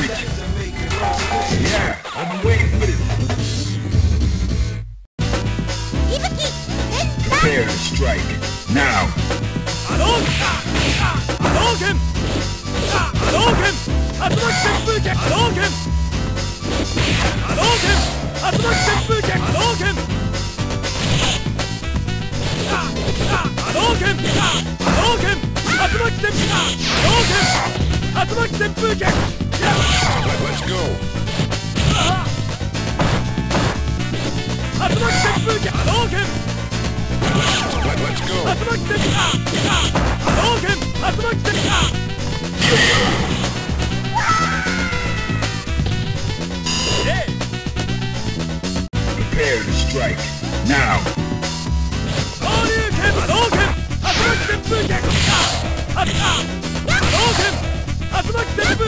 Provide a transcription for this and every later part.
it. Yeah, I've been waiting for this. Prepare to strike. Now. Hadouken! Hadouken! Hadouken! Hadouken! Hadouken! Hadouken! Hadouken! Hadouken! Hadouken! Hadouken! Hadouken! Hadouken! Hadouken! Let's go. Hadouken! Hadouken! Let's go. Hadouken! Hadouken! Prepare to strike. Now. Hadouken! Hadouken! Hadouken! Hadouken! Hadouken!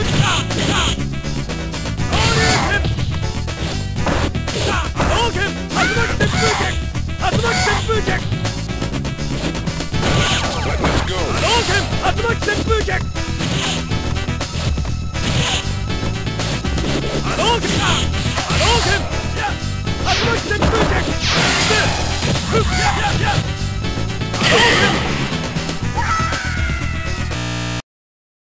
Let's go. Hadouken! Hadouken! Hadouken! Hadouken!